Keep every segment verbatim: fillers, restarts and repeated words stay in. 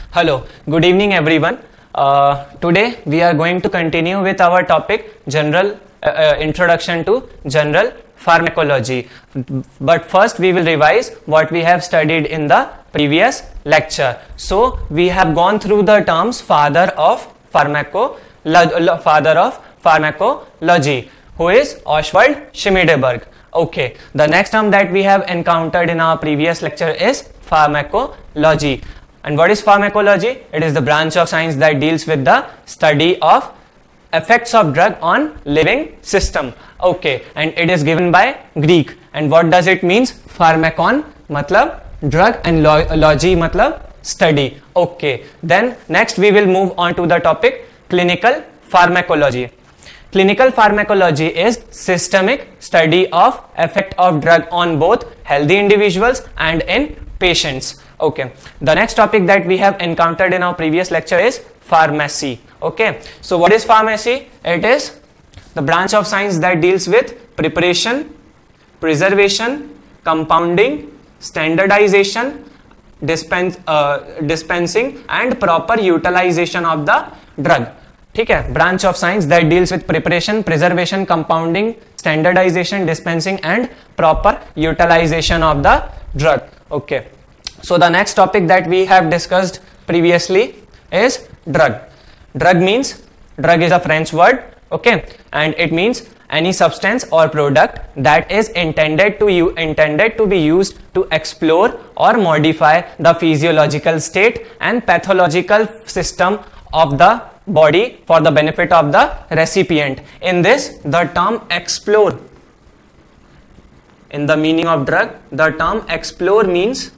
Hello, good evening everyone. Uh, today we are going to continue with our topic general uh, uh, introduction to general pharmacology. But first we will revise what we have studied in the previous lecture. So we have gone through the terms father of pharmaco father of pharmacology, who is Oswald Schmidberg. Okay, the next term that we have encountered in our previous lecture is pharmacology. And what is pharmacology? It is the branch of science that deals with the study of effects of drug on living system. Okay, and it is given by Greek. And what does it means? Pharmakon matlab drug and logy matlab study. Okay, then next we will move on to the topic clinical pharmacology. Clinical pharmacology is systemic study of effect of drug on both healthy individuals and in patients. Okay, the next topic that we have encountered in our previous lecture is pharmacy. Okay, so what is pharmacy? It is the branch of science that deals with preparation, preservation, compounding, standardization, dispense, uh, dispensing and proper utilization of the drug. ठीक है, branch of science that deals with preparation, preservation, compounding, standardization, dispensing and proper utilization of the drug. Okay, so the next topic that we have discussed previously is drug. Drug means, drug is a French word, okay, and it means any substance or product that is intended to you intended to be used to explore or modify the physiological state and pathological system of the body for the benefit of the recipient. In this, the term explore, in the meaning of drug, the term explore means,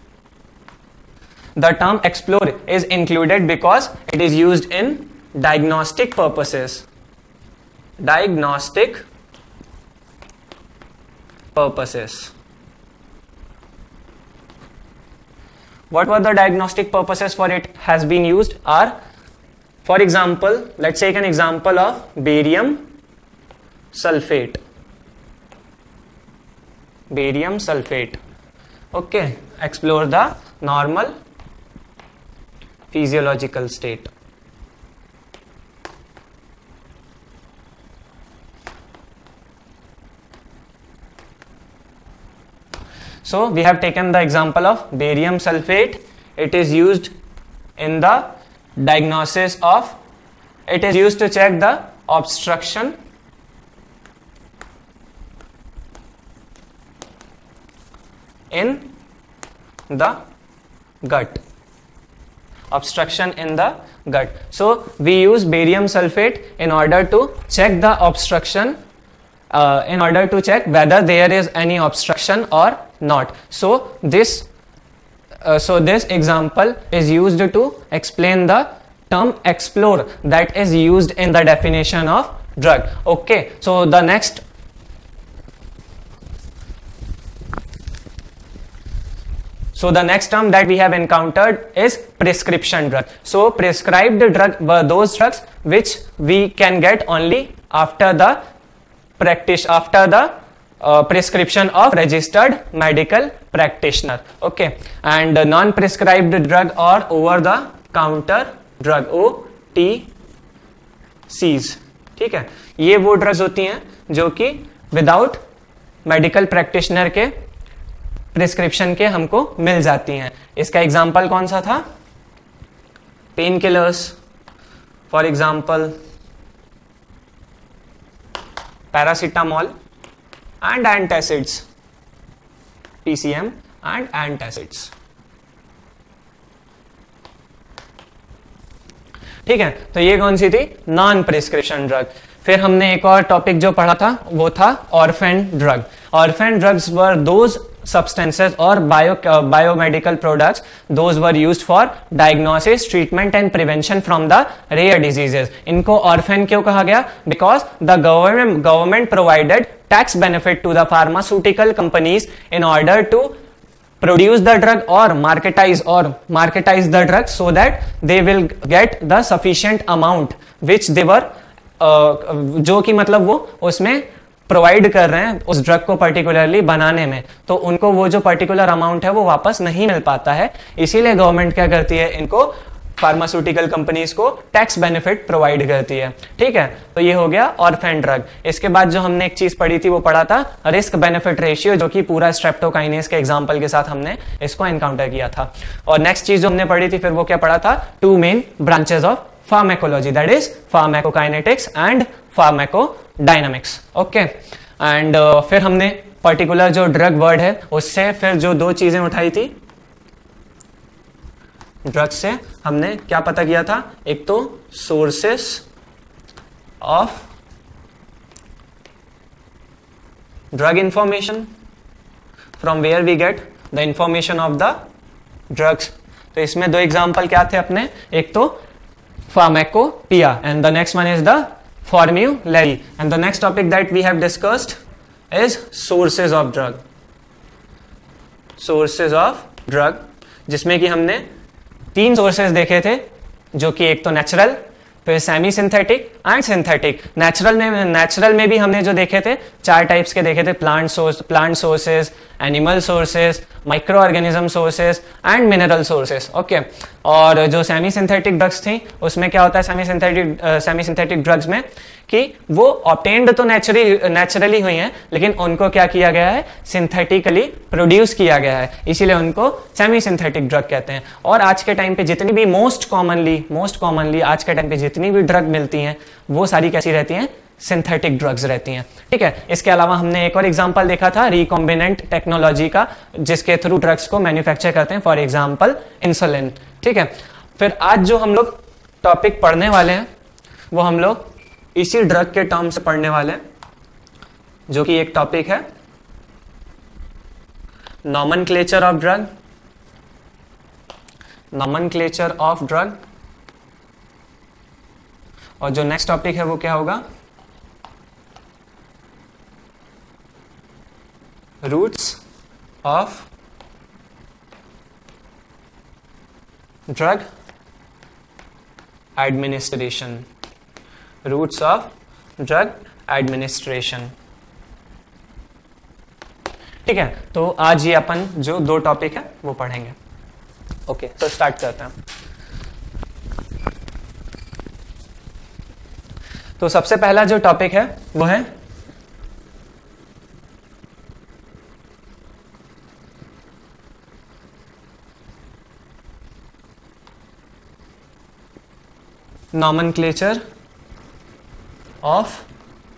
the term explore is included because it is used in diagnostic purposes. Diagnostic purposes. What were the diagnostic purposes for it has been used are, for example, let's take an example of barium sulfate. Barium sulfate. Okay, explore the normal physiological state. So we have taken the example of barium sulfate. It is used in the diagnosis of, it is used to check the obstruction in the gut. Obstruction in the gut. So we use barium sulfate in order to check the obstruction, uh, in order to check whether there is any obstruction or not. So this uh, so this example is used to explain the term explore that is used in the definition of drug. Okay, so the next So the next term that we have encountered is prescription drug. So prescribed drug were those drugs which we can get only after the practice after the uh, prescription of registered medical practitioner. Okay, and uh, non-prescribed drug or over the counter drug, O T Cs. ठीक है, ये वो drugs होती हैं जो कि without medical practitioner के prescription के हमको मिल जाती हैं. इसका एग्जाम्पल कौन सा था? Painkillers, for example paracetamol and antacids, PCM and antacids. ठीक है, तो ये कौन सी थी? Non prescription drug. फिर हमने एक और टॉपिक जो पढ़ा था वो था orphan drug. Orphan drugs were those substances or bio uh, biomedical products those were used for diagnosis, treatment and prevention from the rare diseases. इनको orphan क्यों कहा गया? Because the government government provided tax benefit to the pharmaceutical companies in order to produce the drug or marketize or marketize the drug so that they will get the sufficient amount which they were uh, जो कि मतलब वो उसमें provide कर रहे हैं उस drug को पर्टिकुलरली बनाने में, तो उनको वो जो पर्टिकुलर अमाउंट है वो वापस नहीं मिल पाता है। इसीलिए गवर्नमेंट क्या करती है, इनको फार्मास्यूटिकल कंपनीज को टैक्स बेनिफिट प्रोवाइड करती है। ठीक है, तो ये हो गया ऑर्फेन ड्रग। इसके बाद जो हमने एक चीज पढ़ी थी वो पढ़ा था रिस्क बेनिफिट रेशियो, जो कि पूरा स्ट्रेप्टोकाइनेस के एग्जांपल के साथ हमने इसको एनकाउंटर किया था। और नेक्स्ट चीज जो हमने पढ़ी थी फिर वो क्या पढ़ा था, two main branches of pharmacology, that is pharmacokinetics and pharmacodynamics. Okay, and फिर हमने पर्टिकुलर जो ड्रग वर्ड है उससे फिर जो दो चीजें उठाई थी, ड्रग से हमने क्या पता किया था, एक तो sources of drug information, from where we get the information of the drugs. तो इसमें दो एग्जांपल क्या थे अपने, एक तो pharmacopoeia and the next one is the formulary, and the next topic that we have discussed is sources of drug, sources of drug, जिसमें कि हमने तीन सोर्सेज देखे थे, जो कि एक तो नेचुरल, फिर semi synthetic and synthetic. Natural में नेचुरल में भी हमने जो देखे थे चार टाइप्स के देखे थे, plant source, plant sources, animal sources, microorganism sources and mineral sources. Okay, और जो सेमी सिंथेटिक ड्रग्स थी उसमें क्या होता है semi synthetic semi synthetic drugs में कि वो ऑब्टेन्ड तो नेचुरली नेचुरली हुई हैं, लेकिन उनको क्या किया गया है, सिंथेटिकली प्रोड्यूस किया गया है, इसीलिए उनको सेमी सिंथेटिक ड्रग कहते हैं। और आज के टाइम पे जितनी भी मोस्ट कॉमनली मोस्ट कॉमनली आज के टाइम पे जितनी भी ड्रग मिलती हैं वो सारी कैसी रहती हैं, सिंथेटिक ड्रग्स रहती हैं। ठीक है, इसके अलावा हमने एक और एग्जांपल देखा था रिकॉम्बिनेंट टेक्नोलॉजी का, जिसके थ्रू ड्रग्स को मैन्युफैक्चर करते हैं, फॉर एग्जांपल इंसुलिन। ठीक है, फिर आज जो हम लोग टॉपिक पढ़ने वाले हैं वो हम लोग इसी ड्रग के टर्म से पढ़ने वाले हैं, जो कि एक टॉपिक है nomenclature of drug, nomenclature of drug. और जो नेक्स्ट टॉपिक है वो क्या होगा, routes of drug administration, routes of drug administration. ठीक है, तो आज ये अपन जो दो टॉपिक है वो पढ़ेंगे। ओके, तो स्टार्ट करते हैं। तो सबसे पहला जो टॉपिक है वो है नॉमेनक्लेचर ऑफ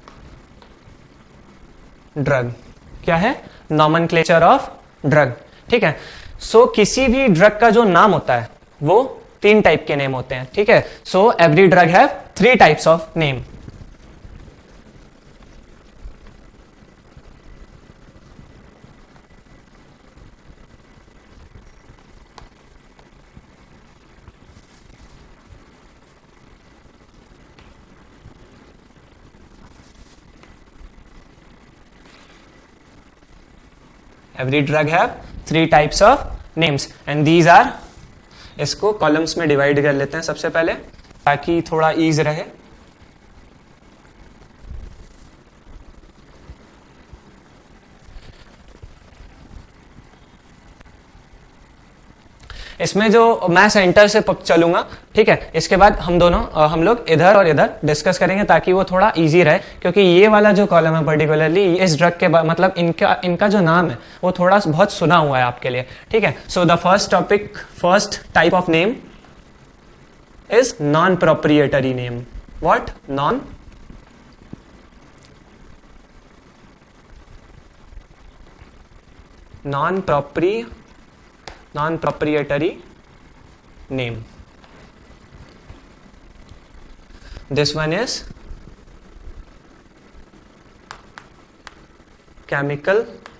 ड्रग। क्या है, नॉमेनक्लेचर ऑफ ड्रग। ठीक है, सो so, किसी भी ड्रग का जो नाम होता है वो तीन टाइप के नेम होते हैं। ठीक है, so every drug have three types of name. Every drug have three types of names and these are, इसको कॉलम्स में डिवाइड कर लेते हैं सबसे पहले ताकि थोड़ा ईज रहे। इसमें जो मैं सेंटर से चलूंगा, ठीक है, इसके बाद हम दोनों हम लोग इधर और इधर डिस्कस करेंगे ताकि वो थोड़ा इजी रहे, क्योंकि ये वाला जो कॉलम है पर्टिकुलरली इस ड्रग के मतलब इनका इनका जो नाम है वो थोड़ा बहुत सुना हुआ है आपके लिए। ठीक है, so the first topic, first type of name is non proprietary name. What, non non propri non-proprietary name. This one is chemical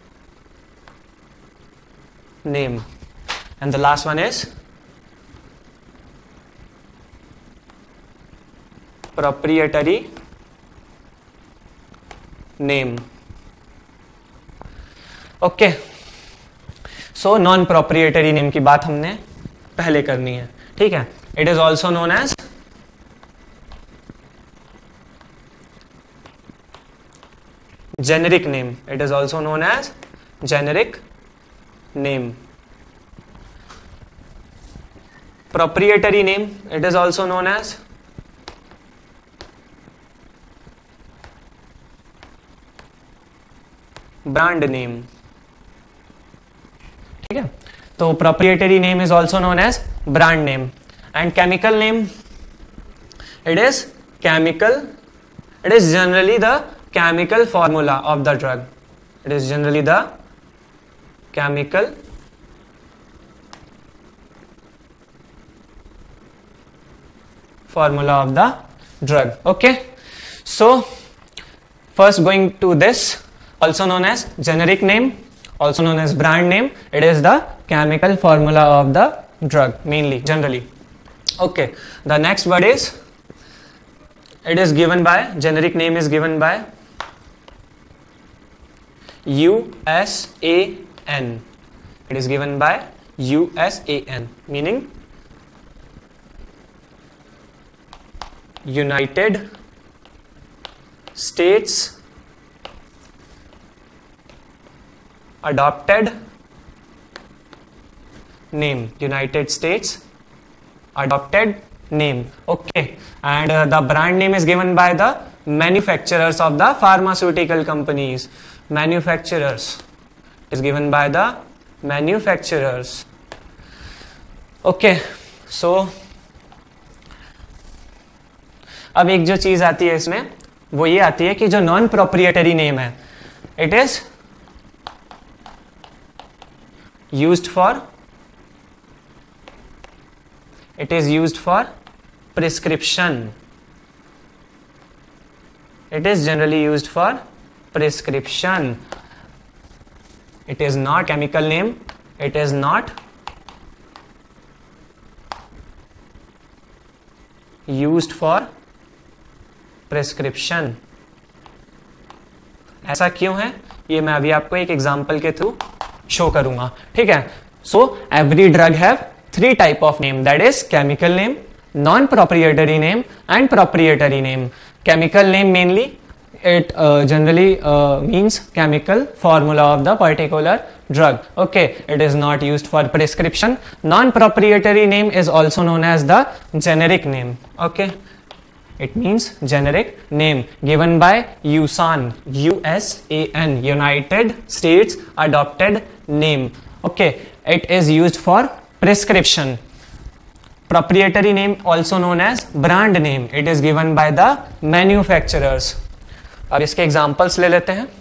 name and the last one is proprietary name. Okay, so non proprietary name की बात हमने पहले करनी है। ठीक है, it is also known as generic name. It is also known as generic name. Proprietary name, it is also known as brand name. ठीक है, तो proprietary name is also known as brand name. And chemical name, it is chemical, it is generally the chemical formula of the drug. It is generally the chemical formula of the drug. Okay, so first going to this, also known as generic name, also known as brand name. It is the chemical formula of the drug, mainly, generally. Okay, the next word is, it is given by, generic name is given by U S A N. It is given by U S A N, meaning United States adopted name. United States adopted name. Okay, and uh, the brand name is given by the manufacturers of the pharmaceutical companies. Manufacturers is given by the manufacturers. Okay, so अब एक जो चीज आती है इसमें, वो ये आती है कि जो नॉन प्रोप्रिएटरी नेम है, it is used for it is used for prescription. It is generally used for prescription. It is not chemical name. It is not used for prescription. ऐसा क्यों है, ये मैं अभी आपको एक एग्जांपल के थ्रू शो करूंगा. ठीक है, so every drug have three type of name, that is chemical name, non proprietary name and proprietary name. Chemical name mainly it uh, generally uh, means chemical formula of the particular drug. Okay, it is not used for prescription. Non-proprietary name is also known as the generic name. Okay, it means generic name given by U S A N, U S A N, United States adopted name. Okay, it is used for prescription. Proprietary name also known as brand name. It is given by the manufacturers. अब इसके examples ले लेते हैं.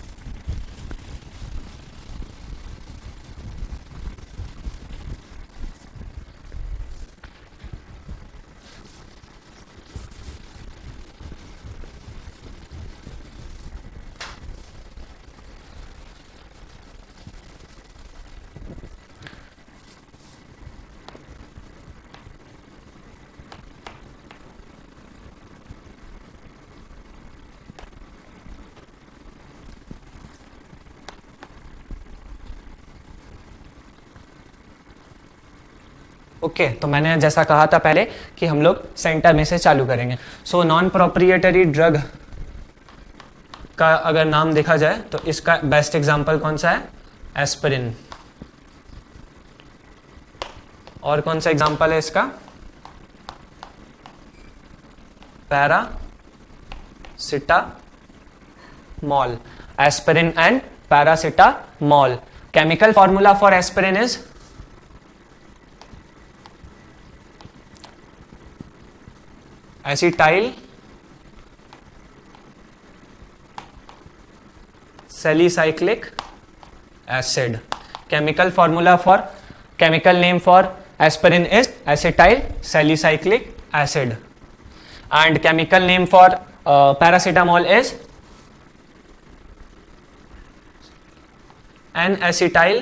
Okay okay, तो मैंने जैसा कहा था पहले कि हम लोग सेंटर में से चालू करेंगे. सो नॉन प्रोप्रिएटरी ड्रग का अगर नाम देखा जाए तो इसका बेस्ट एग्जांपल कौन सा है, एस्पिरिन. और कौन सा एग्जांपल है इसका, paracetamol. Aspirin and paracetamol. Chemical formula for aspirin is acetyl salicylic acid. Chemical formula for, chemical name for aspirin is acetyl salicylic acid, and chemical name for uh, paracetamol is N-acetyl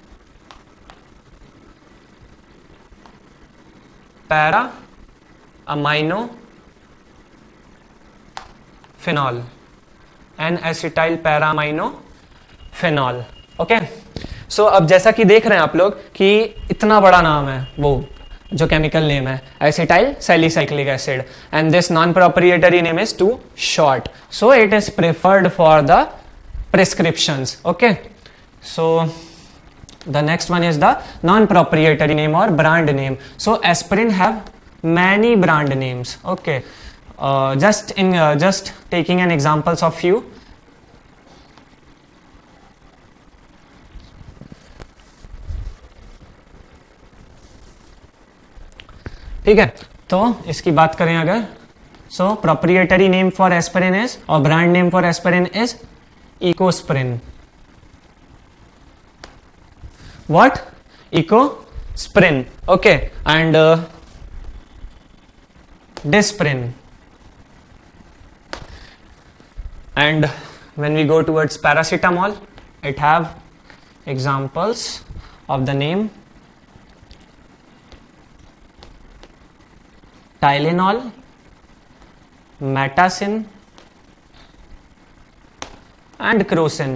para amino phenol. N-acetyl para-amino-phenol. Okay, so अब जैसा कि देख रहे हैं आप लोग कि इतना बड़ा नाम है वो जो केमिकल नेम है, acetyl salicylic acid, and this non proprietary name is too short, so it is preferred for the prescriptions. Okay, so the next one is the non-proprietary name or brand name. So aspirin have many brand names. Okay, uh, just in uh, just taking an examples of few. ठीक है, तो इसकी बात करें अगर, so proprietary name for aspirin is और brand name for aspirin is Ecosprin. What? Ecosprin. Okay, and Disprin. And when we go towards paracetamol, it have examples of the name Tylenol, Metacin and Crocin.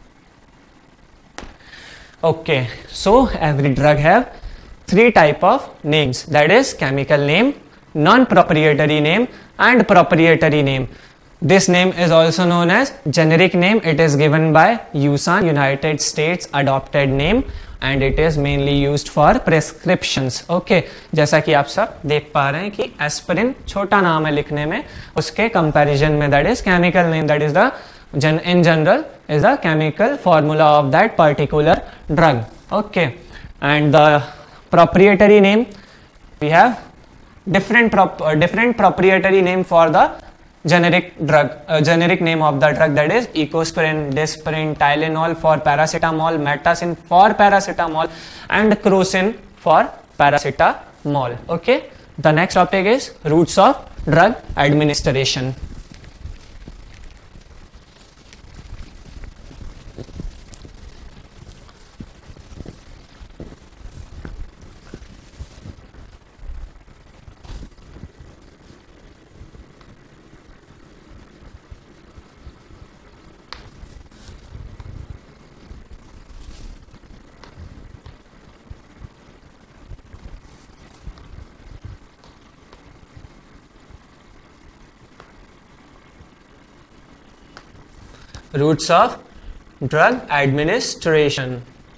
Okay, so every drug have three type of names, that is chemical name, non-proprietary name and proprietary name. This name is also known as generic name. It is given by U S A N, United States adopted name, and it is mainly used for prescriptions. Okay, जैसा कि आप सब देख पा रहे हैं कि aspirin छोटा नाम है लिखने में, उसके कंपैरिजन में that is chemical name, that is the in general is the chemical formula of that particular drug. Okay, and the proprietary name, we have different prop uh, different proprietary name for the generic drug, uh, generic name of the drug, that is Ecosprin, Disprin, Tylenol for paracetamol, Metacin for paracetamol and Crocin for paracetamol. Okay, the next topic is routes of drug administration. Routes of drug administration.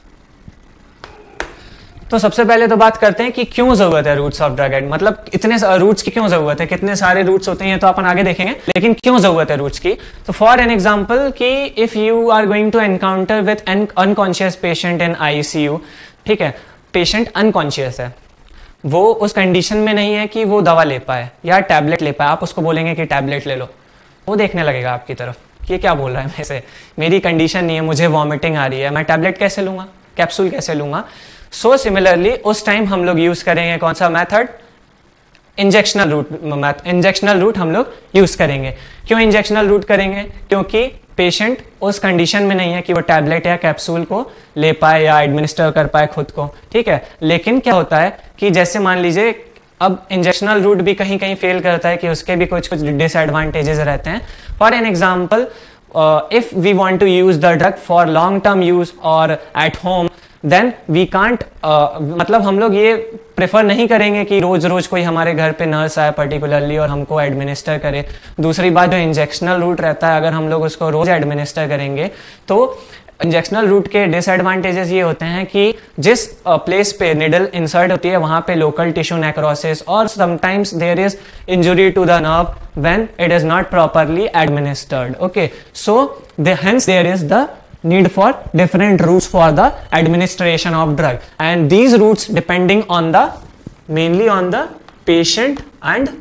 तो सबसे पहले तो बात करते हैं कि क्यों जरूरत है रूट्स ऑफ ड्रग एड, मतलब इतने रूट्स की क्यों जरूरत है, कितने सारे रूट्स होते हैं तो अपन आगे देखेंगे, लेकिन क्यों जरूरत है रूट्स की. तो फॉर एन एग्जांपल कि if you are going to encounter with an unconscious patient in ICU, ठीक है, पेशेंट अनकॉन्शियस है, वो उस कंडीशन में नहीं है कि वो दवा ले पाए या टैबलेट ले पाए, आप उसको बोलेंगे कि टैबलेट ले लो, वो देखने लगेगा आपकी तरफ कि क्या बोल रहा है मेरे से, मेरी कंडीशन नहीं है, मुझे वॉमिटिंग आ रही है, मैं टैबलेट कैसे लूंगा, कैप्सूल कैसे लूंगा. सो सिमिलरली उस टाइम हम लोग यूज करेंगे कौन सा method, injectional route. Injectional route हम लोग यूज करेंगे. क्यों इंजेक्शनल रूट करेंगे? क्योंकि पेशेंट उस कंडीशन में नहीं है कि वो टैबलेट या कैप्सूल को ले पाए या एडमिनिस्टर कर पाए खुद को, ठीक है. लेकिन क्या होता है कि जैसे मान लीजिए अब इंजेक्शनल रूट भी कहीं कहीं फेल करता है कि उसके भी कुछ कुछ डिसएडवांटेजेस रहते हैं. For an example, if we want to use the drug for long term use और at home, then we can't, मतलब हम लोग ये प्रेफर नहीं करेंगे कि रोज रोज कोई हमारे घर पे नर्स आए पर्टिकुलरली और हमको एडमिनिस्टर करे. दूसरी बात, जो इंजेक्शनल रूट रहता है, अगर हम लोग उसको रोज एडमिनिस्टर करेंगे तो इंजेक्शनल रूट के डिसएडवांटेजेस ये होते हैं कि जिस प्लेस uh, पे निडल इंसर्ट होती है वहां पे लोकल टिश्यू नेक्रोसिस और sometimes there is injury to the nerve when it is not properly administered. Okay, so hence there is the need for different routes for the administration of drug, and these routes depending on the mainly on the patient and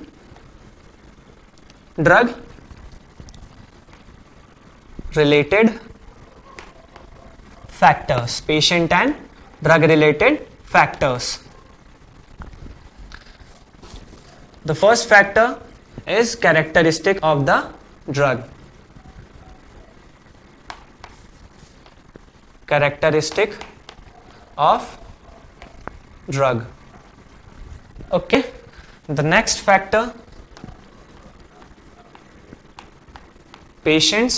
drug related factors, patient and drug related factors. The first factor is characteristic of the drug. Characteristic of drug. Okay, the next factor, patient's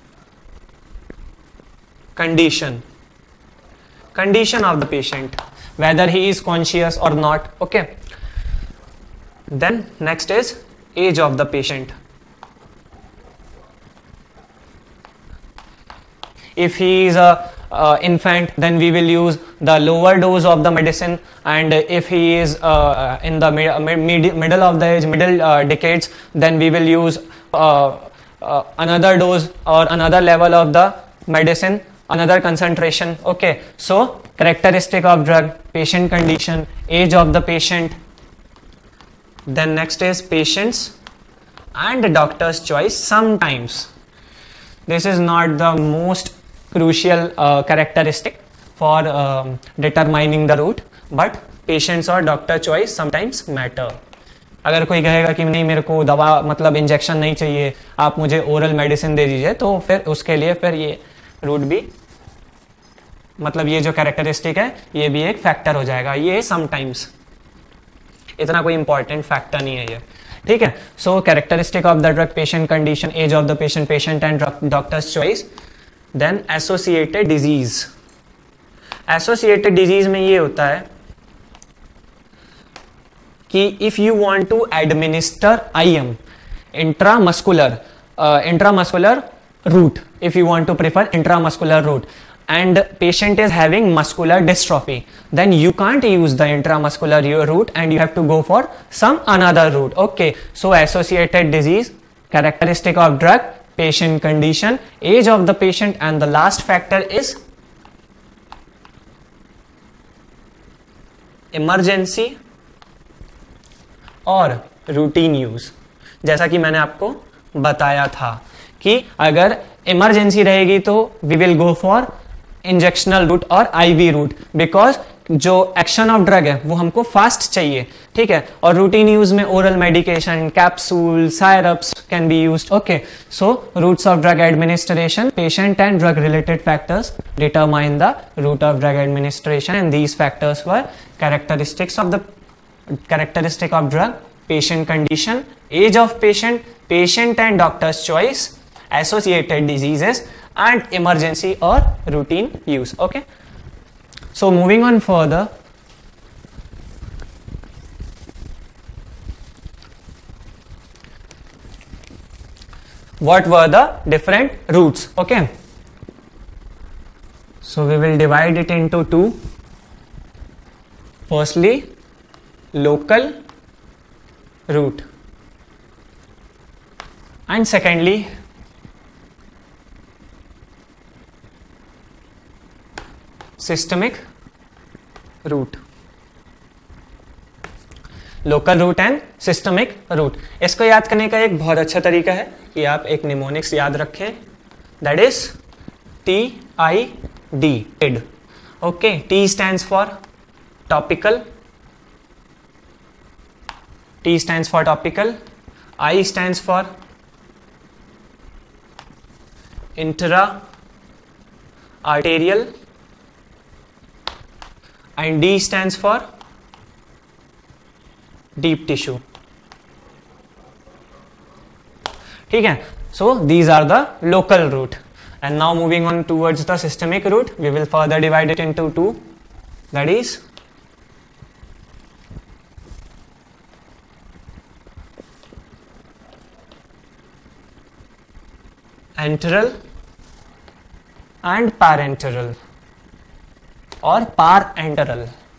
condition. Condition of the patient, whether he is conscious or not. Okay, then next is age of the patient. if he is a uh, infant, then we will use the lower dose of the medicine, and if he is uh, in the mid, mid, middle of the age, middle uh, decades, then we will use uh, uh, another dose or another level of the medicine, another concentration. Okay, so characteristic of drug, patient condition, age of the patient, then next is patients and doctor's choice. Sometimes this is not the most crucial uh, characteristic for um, determining the route, but patients और doctor choice sometimes matter. अगर कोई कहेगा कि नहीं मेरे को दवा मतलब इंजेक्शन नहीं चाहिए, आप मुझे ओरल मेडिसिन दे दीजिए, तो फिर उसके लिए फिर ये रूट भी मतलब ये जो कैरेक्टरिस्टिक है ये भी एक फैक्टर हो जाएगा. ये समटाइम्स इतना कोई इंपॉर्टेंट फैक्टर नहीं है ये. ठीक है. So characteristic of the drug, patient condition, age of the patient, patient and doctor's choice. Then associated disease. Associated disease में ये होता है कि if you want to administer IM, intramuscular intramuscular route, if you want to prefer intramuscular route, and patient is having muscular dystrophy, then you can't use the intramuscular route and you have to go for some another route. Okay, so associated disease, characteristic of drug, patient condition, age of the patient, and the last factor is emergency और routine use. जैसा कि मैंने आपको बताया था कि अगर emergency रहेगी तो we will go for injectional route और आईवी रूट, बिकॉज जो एक्शन ऑफ ड्रग है वो हमको फास्ट चाहिए. ठीक है. और रूटीन यूज में oral medication, capsule, syrups can be used. Okay, so routes of drug administration, patient and drug related factors determine the route of drug administration, and these factors were characteristics of the characteristic of drug, patient condition, age of patient, patient and doctor's choice, associated diseases, and emergency or routine use. Okay, so moving on further, what were the different routes? Okay, so we will divide it into two. Firstly, local route, and secondly systemic route. Local route and systemic route. इसको याद करने का एक बहुत अच्छा तरीका है कि आप एक निमोनिक्स याद रखें, that is T I D, TID. Okay, T stands for topical, T stands for topical, I stands for intra arterial, and D stands for deep tissue. ठीक है. So these are the local route, and now moving on towards the systemic route, we will further divide it into two, that is enteral and parenteral or parenteral.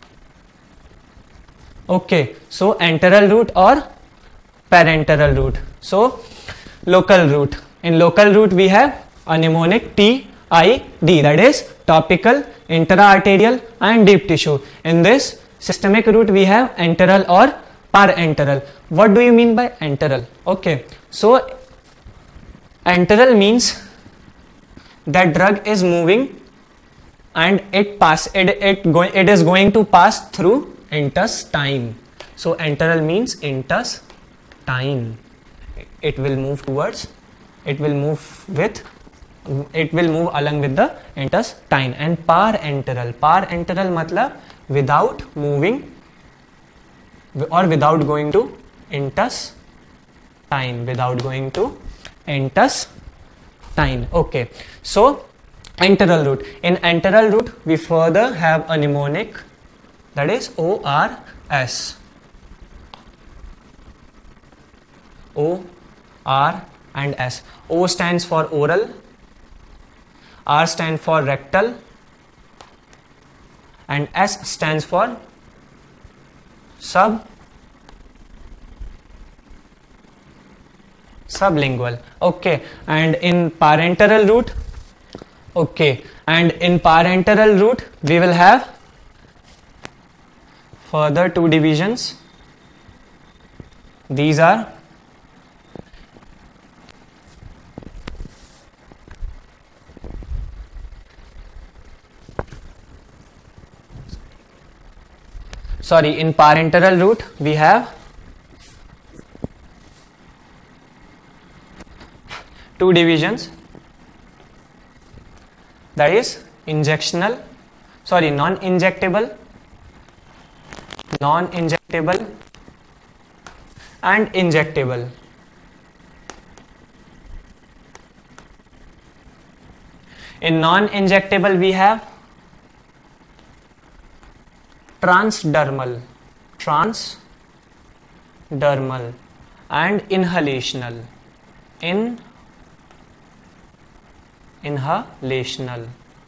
Okay, so enteral route or parenteral route. So local route. In local route we have a mnemonic T I D, that is topical, intra-arterial and deep tissue. In this systemic route we have enteral or parenteral. What do you mean by enteral? Okay, so enteral means that drug is moving and it pass it it going it is going to pass through intestine. So enteral means intestine. It will move towards, it will move with, it will move along with the intestine. And parenteral, parenteral मतलब without moving or without going to intestine, without going to intestine. Okay, so enteral route. In enteral route we further have a mnemonic, that is O R S. O R and S. O stands for oral, R stands for rectal and S stands for sub sublingual. Okay, and in parenteral root, okay, and in parenteral root we will have further two divisions. These are sorry in parenteral root we have two divisions, that is injectional sorry non-injectable non-injectable and injectable. In non-injectable we have transdermal transdermal and inhalational in inhalational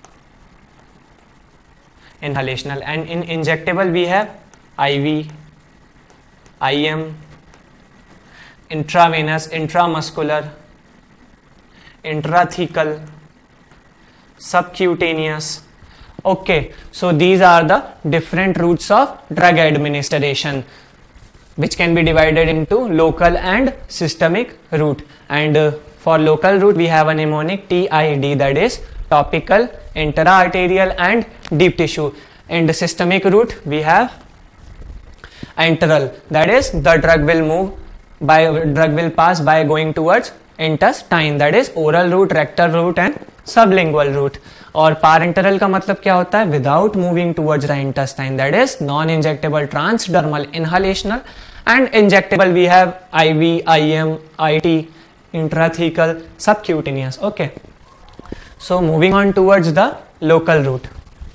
inhalational and in injectable we have I V, I M, intravenous, intramuscular, intrathecal, subcutaneous. Okay, so these are the different routes of drug administration, which can be divided into local and systemic route. And uh, for local route we have a mnemonic T I D, that is topical, intra-arterial and deep tissue. In the systemic route we have enteral, that is the drug will move by drug will pass by going towards intestine, that is oral route, rectal route and sublingual route. और parenteral का मतलब क्या होता है? Without moving towards the intestine, that is non-injectable, transdermal, inhalational, and injectable we have I V, I M, I T, intrathecal, subcutaneous. Okay, so moving on towards the local route.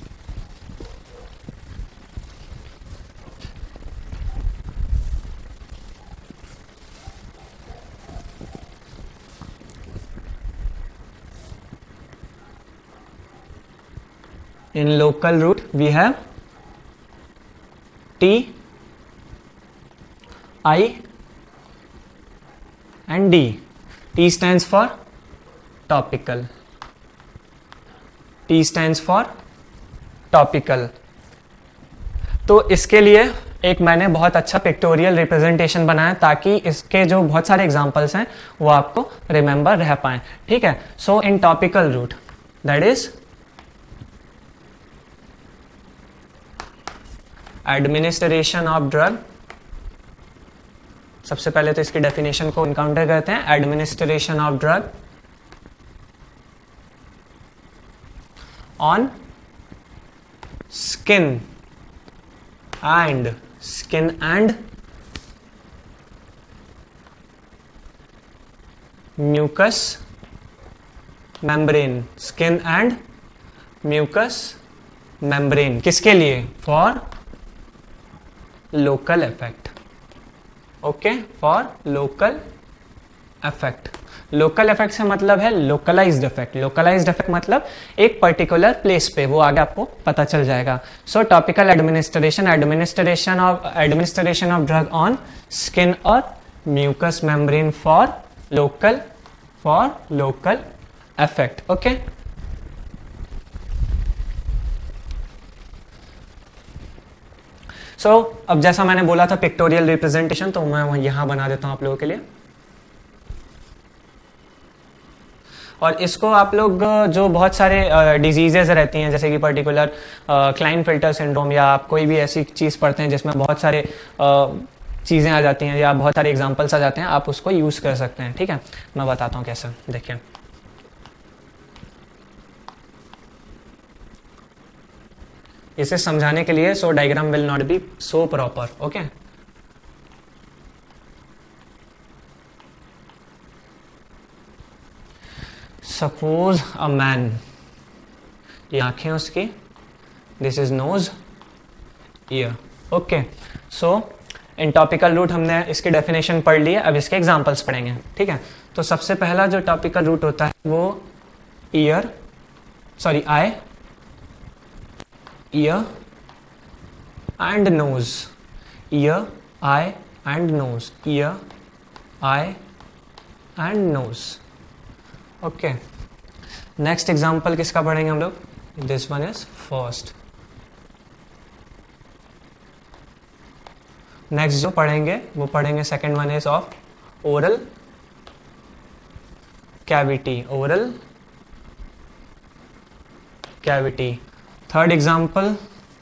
In local route we have T, I and D. T stands for topical. T stands for topical. तो इसके लिए एक मैंने बहुत अच्छा pictorial representation बनाया ताकि इसके जो बहुत सारे एग्जांपल्स हैं वो आपको रिमेंबर रह पाए. ठीक है. So in topical route, that is administration of drug. सबसे पहले तो इसकी डेफिनेशन को इनकाउंटर करते हैं. Administration of drug on skin and skin and mucous membrane. Skin and mucous membrane किसके लिए? For local effect. Okay, for local effect. Local effect से मतलब है लोकलाइज्ड इफेक्ट. लोकलाइज्ड इफेक्ट मतलब एक पर्टिकुलर प्लेस पे, वो आगे आपको पता चल जाएगा. So topical administration, administration of administration of drug on skin और mucous membrane for local for local effect. Okay, so so, अब जैसा मैंने बोला था पिक्टोरियल रिप्रेजेंटेशन, तो मैं यहां बना देता हूं आप लोगों के लिए. और इसको आप लोग जो बहुत सारे डिजीजेज रहती हैं जैसे कि पर्टिकुलर क्लाइनफिल्टर सिंड्रोम या आप कोई भी ऐसी चीज़ पढ़ते हैं जिसमें बहुत सारे चीज़ें आ जाती हैं या बहुत सारे एग्जांपल्स आ जाते हैं, आप उसको यूज़ कर सकते हैं. ठीक है, मैं बताता हूँ कैसे. देखिए, इसे समझाने के लिए so diagram will not be so proper. Okay, suppose a man, ये आंखें उसकी, this is nose, ear. Okay, so in topical route हमने इसकी डेफिनेशन पढ़ ली है, अब इसके एग्जांपल्स पढ़ेंगे. ठीक है, तो सबसे पहला जो टॉपिकल रूट होता है वो ear sorry, eye, ear and nose, ear, eye and nose, ear, eye and nose. Okay, next example किसका पढ़ेंगे हम लोग? This one is first. Next जो पढ़ेंगे वो पढ़ेंगे second one is of oral cavity, oral cavity. Third example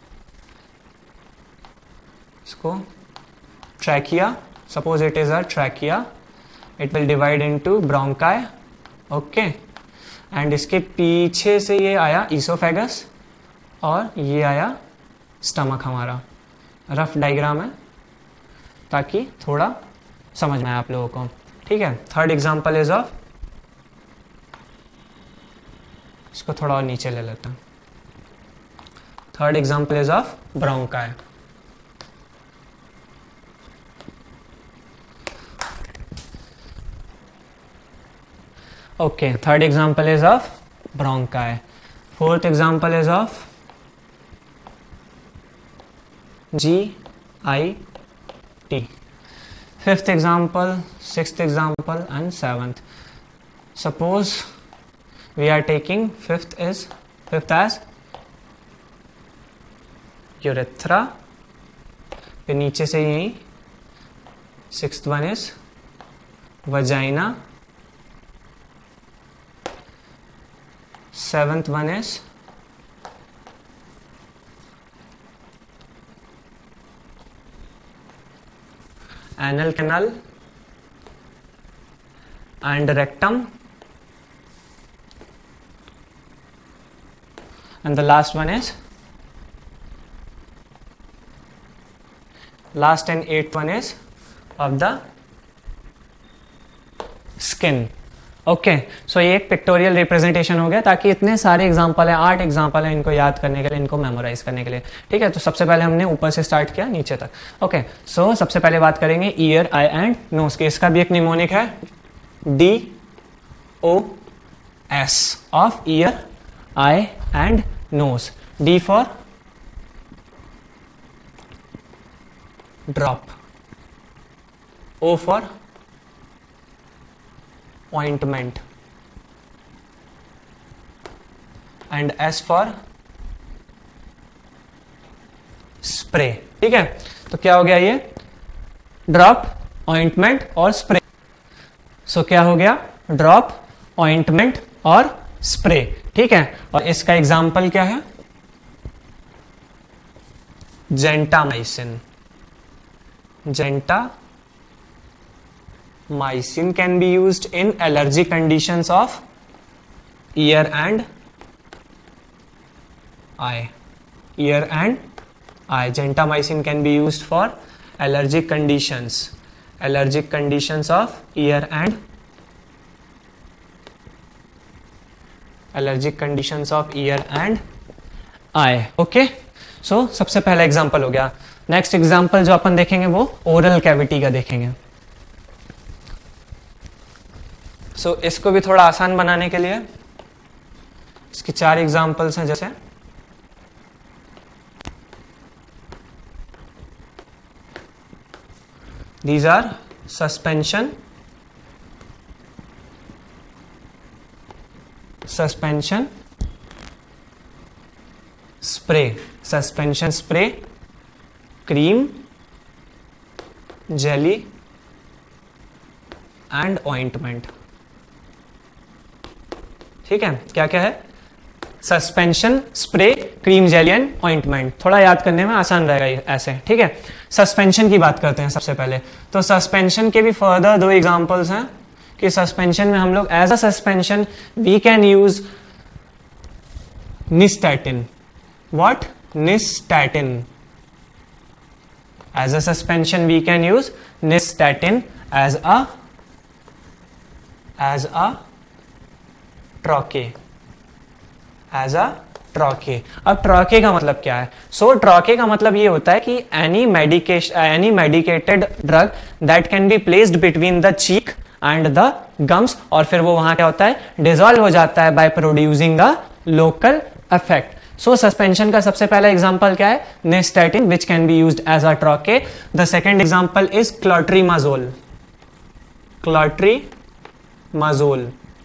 इसको trachea, suppose it is a trachea, it will divide into bronchi. Okay, and इसके पीछे से ये आया ईसोफेगस और ये आया स्टमक. हमारा रफ डायग्राम है ताकि थोड़ा समझ में आए आप लोगों को. ठीक है, थर्ड एग्जाम्पल इज ऑफ, इसको थोड़ा और नीचे ले लेता हूं. Third example is of bronchi. Okay, third example is of bronchi. Fourth example is of G I T. Fifth example, sixth example and seventh. Suppose we are taking fifth is fifth as urethra, फिर नीचे से यही sixth one is vagina, seventh one is anal canal and rectum, and the last one is last and eighth one is of the skin. Okay, so ये एक pictorial representation हो गया ताकि इतने सारे एग्जाम्पल है, आठ एग्जाम्पल है, इनको याद करने के लिए, इनको मेमोराइज करने के लिए. ठीक है, तो सबसे पहले हमने ऊपर से स्टार्ट किया नीचे तक. ओके, सो सबसे पहले बात करेंगे ईयर, आई एंड नोज के. इसका भी एक निमोनिक है D O S of ear, I and nose. D for drop, O for ointment and S for spray. ठीक है, तो क्या हो गया ये ड्रॉप, ऑइंटमेंट और स्प्रे. सो क्या हो गया ड्रॉप, ऑइंटमेंट और स्प्रे. ठीक है, और इसका एग्जाम्पल क्या है? Gentamicin. Genta Mycin can be used in allergy conditions of ear and eye. Ear and eye. Gentamicin can be used for allergic conditions. Allergic conditions of ear and allergic conditions of ear and eye. Okay. So सबसे पहला example हो गया. Next example जो अपन देखेंगे वो oral cavity का देखेंगे. सो so, इसको भी थोड़ा आसान बनाने के लिए इसके चार एग्जाम्पल्स हैं. जैसे these are suspension, suspension spray, suspension spray, cream, jelly and ointment. ठीक है, क्या क्या है? Suspension, spray, cream, jelly and ointment. थोड़ा याद करने में आसान रहेगा ऐसे. ठीक है, सस्पेंशन की बात करते हैं सबसे पहले. तो सस्पेंशन के भी फर्दर दो एग्जांपल्स हैं कि सस्पेंशन में हम लोग as a suspension we can use nystatin. What? Nystatin. As a suspension we can use nystatin as a as a troche, as a troche. अब ट्रॉके का मतलब क्या है? सो so, ट्रॉके का मतलब ये होता है कि any medication, any medicated drug that can be placed between the cheek and the gums, और फिर वो वहां क्या होता है? डिजोल्व हो जाता है by producing the local effect. So suspension का सबसे पहला एग्जांपल क्या है? Nystatin, which can be used as a troche. The second example is clotrimazole. Clotrimazole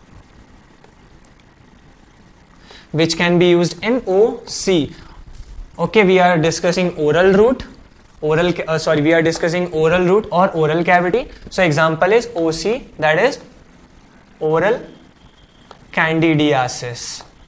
which can be used in O C. Okay, we are discussing oral route, oral uh, sorry, we are discussing oral route or oral cavity. So example is O C, that is oral candidiasis.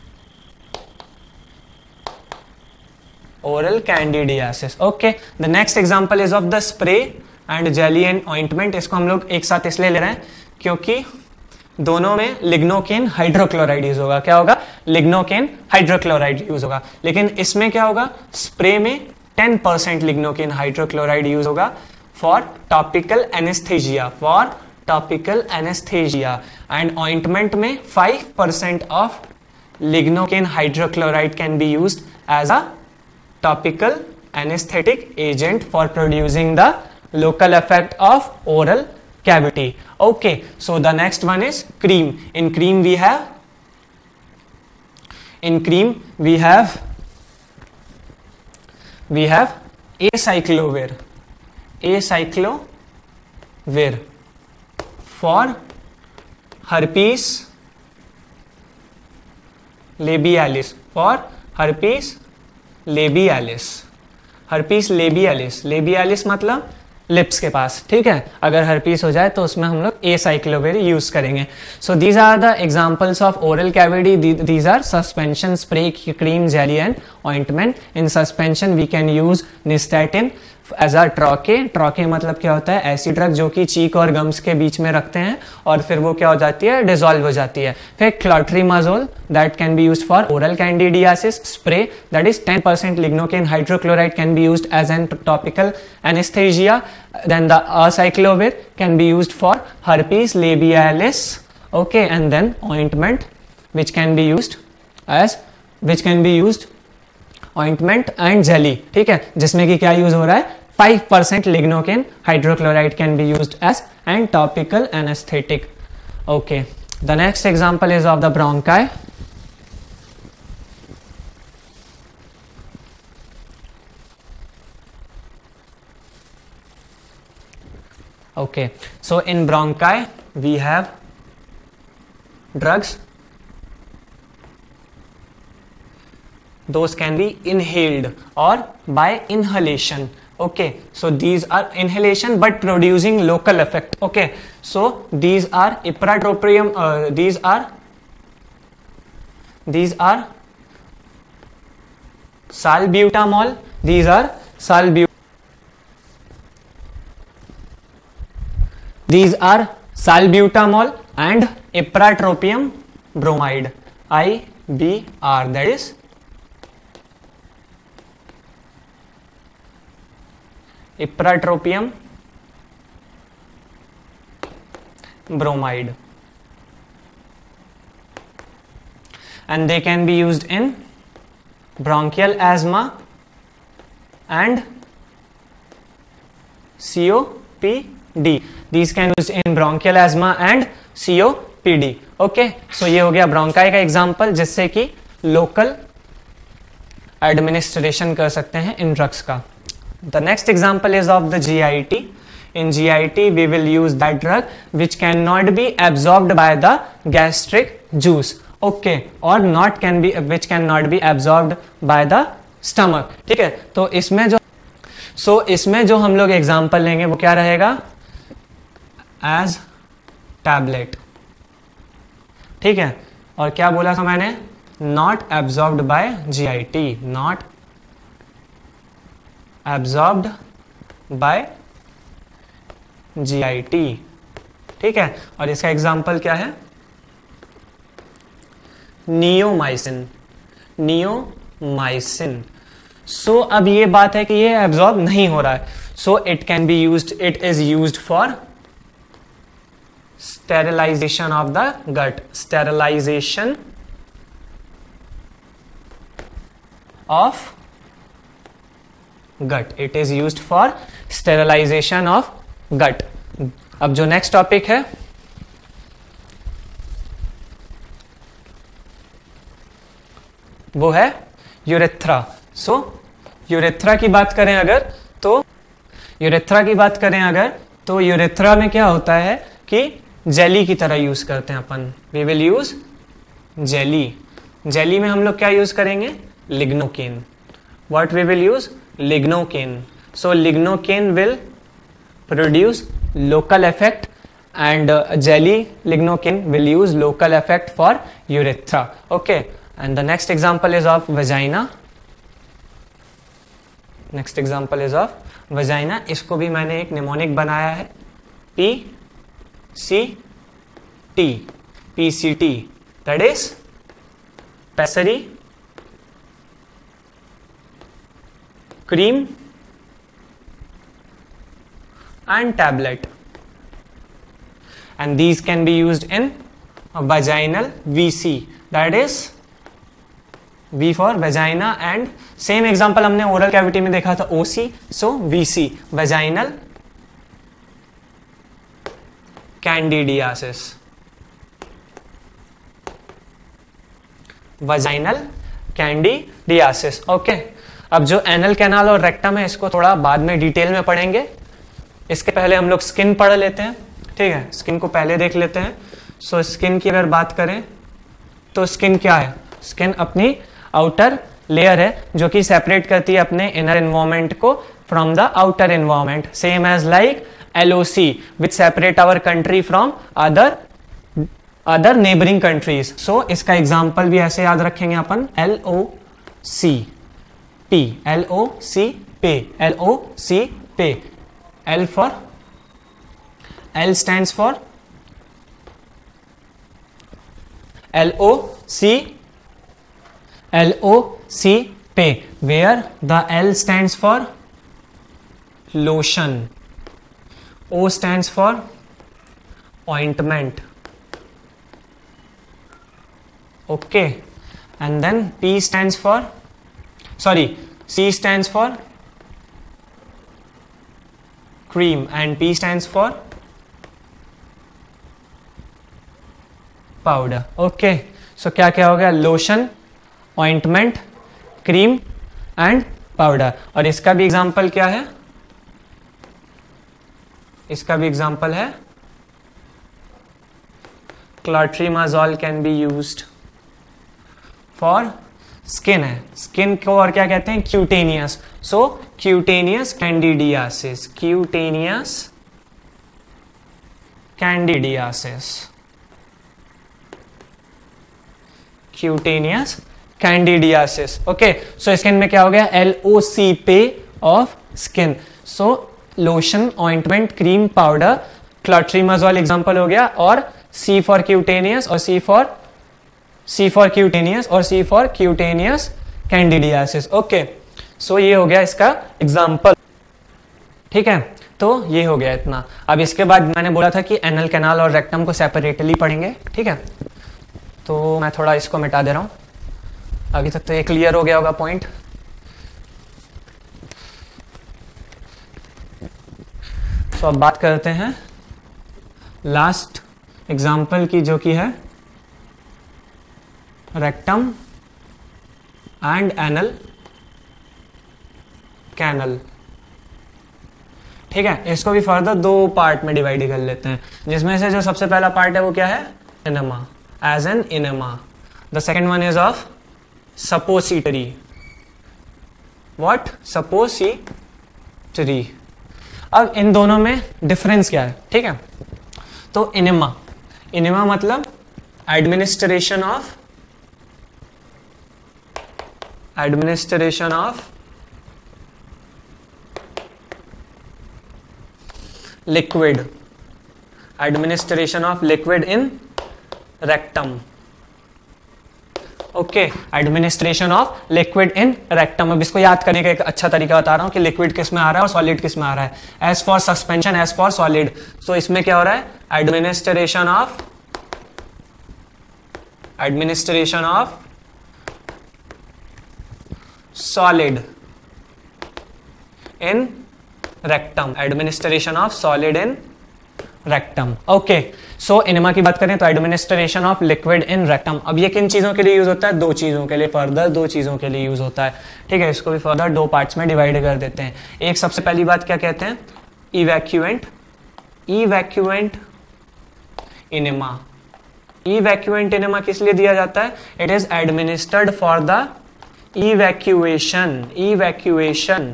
Oral candidiasis. Okay, the next example is of the spray and jelly and ointment. इसको हम लोग एक साथ इसलिए ले रहे हैं क्योंकि दोनों में लिग्नोकेन हाइड्रोक्लोराइड यूज होगा. क्या होगा? लिग्नोकेन हाइड्रोक्लोराइड यूज होगा. लेकिन इसमें क्या होगा? स्प्रे में ten percent lignocaine hydrochloride use होगा for topical anaesthesia, for topical anaesthesia. And ointment में five percent of lignocaine hydrochloride can be used as a topical anaesthetic agent for producing the local effect of oral cavity. Okay, so the next one is cream. In cream we have in cream we have we have acyclovir. Acyclovir for herpes labialis. For herpes labialis. herpes labialis. labialis मतलब lips के पास. ठीक है, अगर herpes हो जाए तो उसमें हम लोग एसाइक्लोविर यूज करेंगे. So these are the examples of oral cavity. These are suspension, spray, cream, jelly and ointment. In suspension we can use nystatin as a troche. Troche मतलब क्या होता है? ऐसी ड्रग जो कि चीक और गम्स के बीच में रखते हैं और फिर वो क्या हो जाती है? डिसॉल्व हो जाती है. फिर clotrimazole, that can be used for oral candidiasis. Spray, that is ten percent lignocaine hydrochloride can be used as an topical anaesthesia. Then the acyclovir can be used for herpes labialis. Okay, and then ointment, which can be used as which can be used ointment and jelly. ठीक है, जिसमें कि क्या use हो रहा है? Five percent lignocaine hydrochloride can be used as and topical anesthetic. Okay, the next example is of the bronchi. Okay, so in bronchi we have drugs. Those can be inhaled or by inhalation. Okay, so these are inhalation but producing local effect. Okay, so these are ipratropium. Uh, these are these are salbutamol. These are salbutamol. These are salbutamol and ipratropium bromide, I B R, that is ipratropium bromide, and they can be used in bronchial asthma and C O P D. These can be used in bronchial asthma and C O P D. Okay, so ये हो गया bronchi का example जिससे कि local administration कर सकते हैं इन ड्रग्स का. The next example is of the G I T. In G I T we will use that drug which cannot be absorbed by the gastric juice. Okay, or not can be which cannot be absorbed by the stomach. ठीक है, तो इसमें जो सो so, इसमें जो हम लोग example लेंगे वो क्या रहेगा? As tablet. ठीक है, और क्या बोला था मैंने? Not absorbed by G I T. Not absorbed by G I T. ठीक है, और इसका एग्जाम्पल क्या है? नियोमाइसिन. नियोमाइसिन. सो अब ये बात है कि ये एब्जॉर्ब नहीं हो रहा है. So it can be used, it is used for sterilization of the gut. Sterilization of gut. It is used for sterilization of gut. अब जो नेक्स्ट टॉपिक है वो है यूरेथ्रा। सो यूरेथ्रा की बात करें अगर तो यूरेथ्रा की बात करें अगर तो यूरेथ्रा में क्या होता है कि जेली की तरह यूज करते हैं अपन। We will use jelly. Jelly में हम लोग क्या यूज करेंगे? Lignocaine. What we will use? Lignocaine. So lignocaine will produce local effect and uh, jelly lignocaine will use local effect for urethra. Okay, and the next example is of vagina. Next example is of vagina. इसको भी मैंने एक mnemonic बनाया है, P C T, P C T, that is pessary, cream and tablet. And these can be used in a vaginal V C, that is V for vagina, and same example हमने oral cavity में देखा था O C, so V C, vaginal candidiasis, vaginal candidiasis. Okay, अब जो anal canal और rectum है इसको थोड़ा बाद में डिटेल में पढ़ेंगे। इसके पहले हम लोग स्किन पढ़ लेते हैं, ठीक है। स्किन को पहले देख लेते हैं। सो so, स्किन की अगर बात करें तो स्किन क्या है? स्किन अपनी आउटर लेयर है जो कि सेपरेट करती है अपने इनर एनवायरनमेंट को from the outer environment, same as like L O C which separate our country from other other neighbouring countries. So इसका एग्जाम्पल भी ऐसे याद रखेंगे अपन, L O C P, L O C P, L O C P, L for L stands for L O C, L O C पे, where the L stands for lotion, O stands for ointment. Okay, and then P stands for, sorry, C stands for cream and P stands for powder. Okay, so क्या क्या हो गया? Lotion, ointment, cream and powder. और इसका भी example क्या है? इसका भी एग्जांपल है clotrimazole can be used for skin है। स्किन को और क्या कहते हैं? Cutaneous. So cutaneous candidiasis, cutaneous candidiasis, cutaneous candidiasis. Okay, so skin में क्या हो गया? L O C P of skin. So lotion, ointment, cream, powder, clotrimazole example हो गया, और सी फॉर क्यूटेनियस और C for C for cutaneous और C for cutaneous candidiasis. Okay, so ये हो गया इसका एग्जांपल, ठीक है। तो ये हो गया इतना। अब इसके बाद मैंने बोला था कि एनल कैनाल और रेक्टम को सेपरेटली पढ़ेंगे, ठीक है। तो मैं थोड़ा इसको मिटा दे रहा हूं। अभी तक तो ये क्लियर हो गया होगा पॉइंट। तो अब बात करते हैं लास्ट एग्जाम्पल की, जो कि है रेक्टम एंड एनल कैनल, ठीक है। इसको भी फर्दर दो पार्ट में डिवाइड कर लेते हैं, जिसमें से जो सबसे पहला पार्ट है वो क्या है? Enema, as an enema. The second one is of suppository. What? Suppository. अब इन दोनों में डिफरेंस क्या है, ठीक है। तो enema, enema मतलब administration of administration of liquid, administration of liquid in rectum. Okay, administration of liquid in rectum. अब इसको याद करने का एक अच्छा तरीका बता रहा हूं कि लिक्विड किस में आ रहा है और सॉलिड किस में आ रहा है। As for suspension, as for solid. So इसमें क्या हो रहा है? Administration of administration of solid in rectum, administration of solid in rectum. Okay, so enema की बात करें तो administration of liquid in rectum. अब ये किन चीजों के लिए यूज होता है? दो चीजों के लिए, फर्दर दो चीजों के लिए यूज होता है। ठीक है, इसको भी फर्दर दो पार्ट्स में डिवाइड कर देते हैं। एक सबसे पहली बात क्या कहते हैं? Evacuant, evacuant enema. Evacuant enema किस लिए दिया जाता है? It is administered for the evacuation, evacuation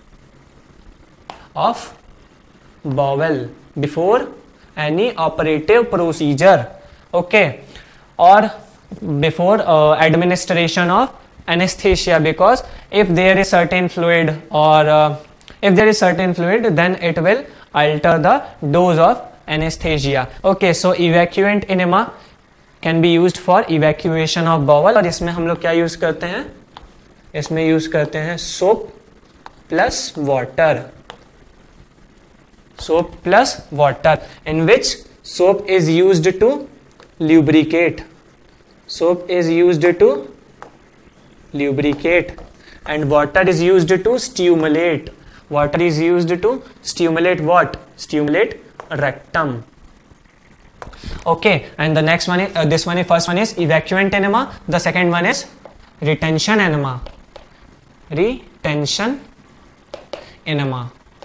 of bowel before any operative procedure. Okay, or before uh, administration of anesthesia, because if there is certain fluid or uh, if there is certain fluid, then it will alter the dose of anesthesia. Okay, so evacuant enema can be used for evacuation of bowel, और इसमें हम लोग क्या use करते हैं? इसमें use करते हैं soap plus water, soap plus water, in which soap is used to lubricate, soap is used to lubricate and water is used to stimulate, water is used to stimulate what? Stimulate rectum. Okay, and the next one is uh, this one is first one is evacuant enema, the second one is retention enema, retention enema.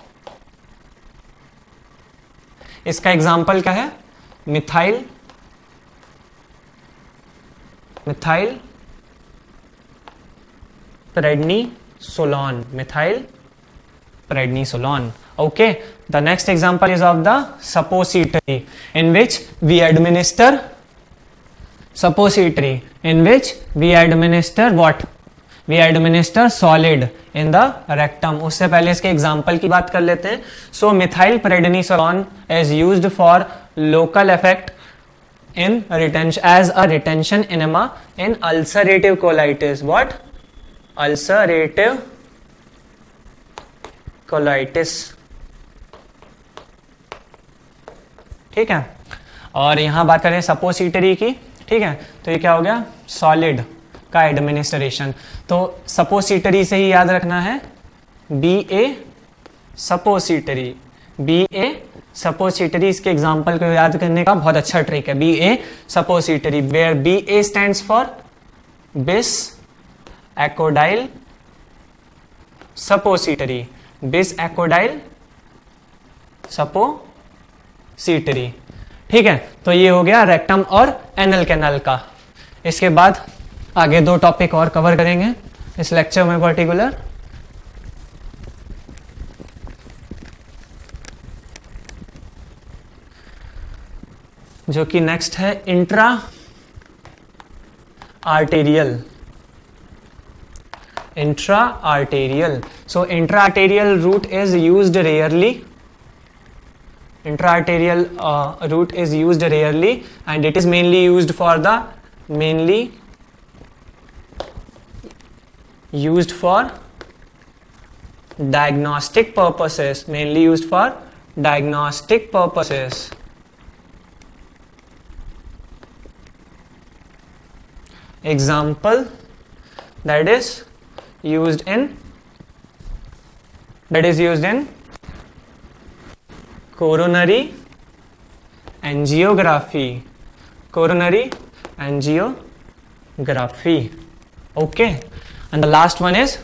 इसका example क्या है? Methyl, methyl prednisolone, methyl prednisolone. Okay, the next example is of the suppository, in which we administer suppository, in which we administer what? We administer solid in the rectum. उससे पहले इसके example की बात कर लेते हैं. So methyl prednisolone is used for local effect in retention as a retention enema in ulcerative colitis. What? Ulcerative colitis. ठीक है, और यहां बात करें सपोसिटरी की. ठीक है, तो ये क्या हो गया? सॉलिड का एडमिनिस्ट्रेशन. तो सपोसिटरी से ही याद रखना है B A suppository, B A suppository. इसके एग्जांपल को याद करने का बहुत अच्छा ट्रिक है. B A suppository, where B A stands for bisacodyl suppository, बिस एकोडाइल सपोसिटरी. ठीक है, तो ये हो गया रेक्टम और एनल कैनाल का. इसके बाद आगे दो टॉपिक और कवर करेंगे इस लेक्चर में पर्टिकुलर. जो कि नेक्स्ट है intra arterial, intra arterial. So intra arterial route is used rarely, intra arterial route is used rarely and it is mainly used for the mainly used for diagnostic purposes, mainly used for diagnostic purposes. Example that is used in that is used in coronary angiography, coronary angiography. Okay, and the last one is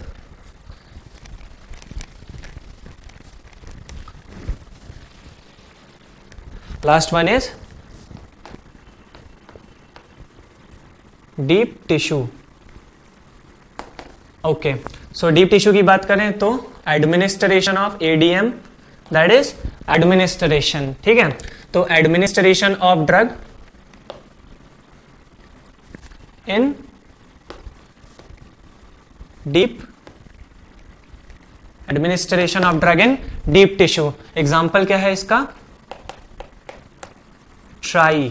last one is deep tissue. Okay, so deep tissue की बात करें तो administration of A D M, that is administration. ठीक है, तो administration of drug in deep, administration of drug in deep tissue. Example क्या है इसका? Tri,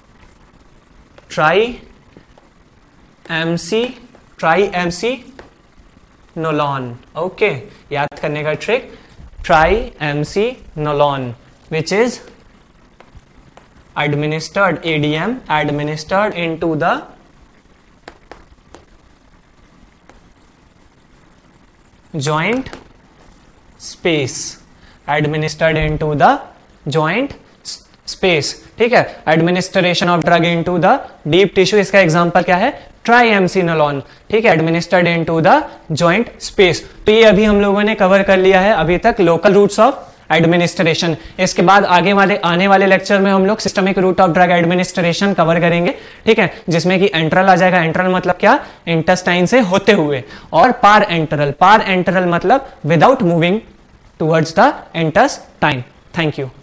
tri M C, try M C नोलॉन. Okay, याद करने का trick, try M C नोलॉन which is administered A D M administered into the joint space, administered into the joint space, ठीक है। Administration of drug into the deep tissue, इसका example क्या है, triamcinolone, ठीक है, administered into the joint space. तो ये अभी हम लोगों ने कवर कर लिया है अभी तक लोकल रूट्स ऑफ एडमिनिस्ट्रेशन। इसके बाद आगे वाले आने वाले लेक्चर में हम लोग systemic route of drug administration cover करेंगे, ठीक है, जिसमें कि एंट्रल आ जाएगा। एंट्रल मतलब क्या, इंटेस्टाइन से होते हुए, और पार एंट्रल, पार एंट्रल मतलब without moving towards the intestine. Thank you.